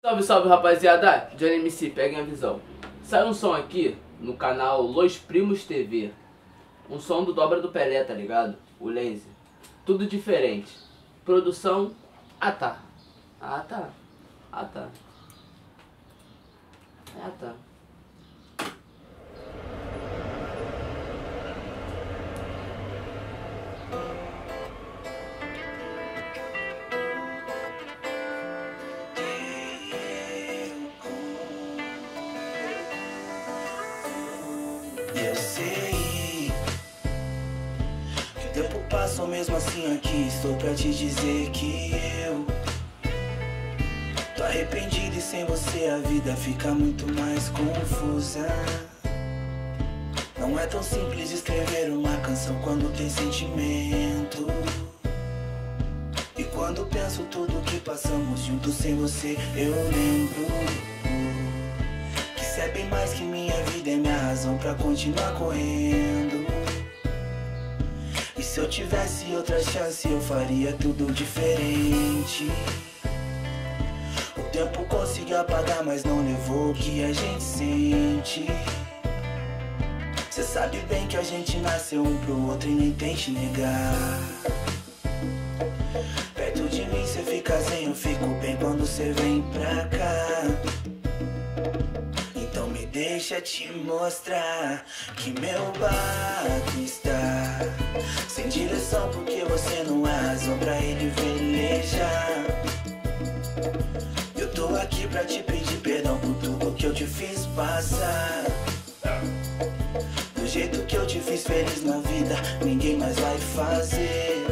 Salve, salve, rapaziada, Johnny MC, peguem a visão. Sai um som aqui no canal Los Primos TV. Um som do Dobra do Pelé, tá ligado? O Lazy. Tudo diferente. Produção, ah tá. Ah tá. Ah tá. Ah tá. Eu sei que o tempo passou mesmo assim aqui. Estou pra te dizer que eu tô arrependido e sem você a vida fica muito mais confusa. Não é tão simples escrever uma canção quando tem sentimento. E quando penso tudo que passamos juntos sem você, eu lembro que cê é bem mais que minha vida, é minha razão pra continuar correndo. E se eu tivesse outra chance, eu faria tudo diferente. O tempo conseguiu apagar, mas não levou o que a gente sente. Cê sabe bem que a gente nasceu um pro outro e nem tente negar. Perto de mim cê fica zen, eu fico bem quando cê vem pra cá. Então me deixa te mostrar que meu barco está sem direção, porque você não é razão pra ele velejar. Eu tô aqui pra te pedir perdão por tudo que eu te fiz passar. Do jeito que eu te fiz feliz na vida, ninguém mais vai fazer.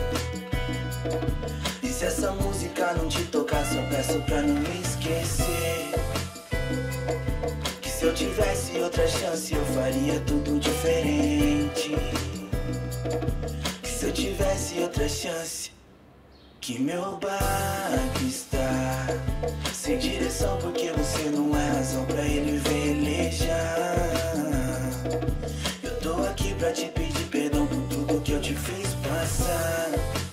E se essa música não te tocar, só peço pra não me esquecer. Que se eu tivesse outra chance, eu faria tudo diferente. Que se eu tivesse outra chance, que meu barco está sem direção, porque você não é razão pra ele velejar. Eu tô aqui pra te pedir perdão por tudo que eu te fiz passar.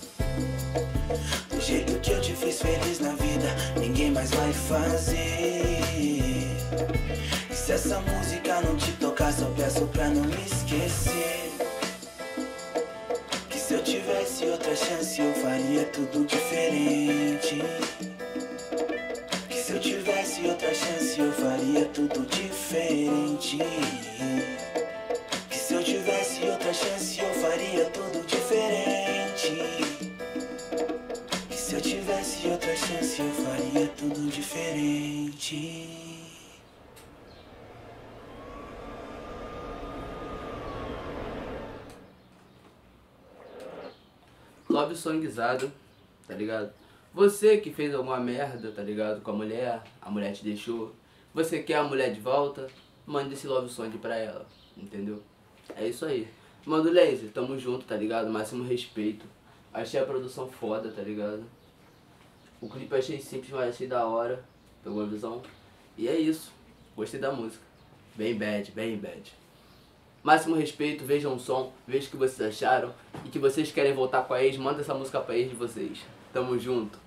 Do jeito que eu te fiz feliz na vida, ninguém mais vai fazer. E se essa música não te tocar, só peço pra não me esquecer. Que se eu tivesse outra chance, eu faria tudo diferente. Que se eu tivesse outra chance, eu faria tudo diferente. Que se eu tivesse outra chance, eu faria tudo diferente. Que se eu tivesse outra chance, eu faria tudo diferente. Love songzado, tá ligado? Você que fez alguma merda, tá ligado? Com a mulher te deixou. Você quer a mulher de volta, manda esse love song pra ela, entendeu? É isso aí. Mano, Lazy, tamo junto, tá ligado? Máximo respeito. Achei a produção foda, tá ligado? O clipe achei simples, mas achei da hora. Pegou a visão? E é isso. Gostei da música. Bem bad, bem bad. Máximo respeito, vejam o som, vejam o que vocês acharam. E que vocês querem voltar com a ex, manda essa música pra ex de vocês. Tamo junto.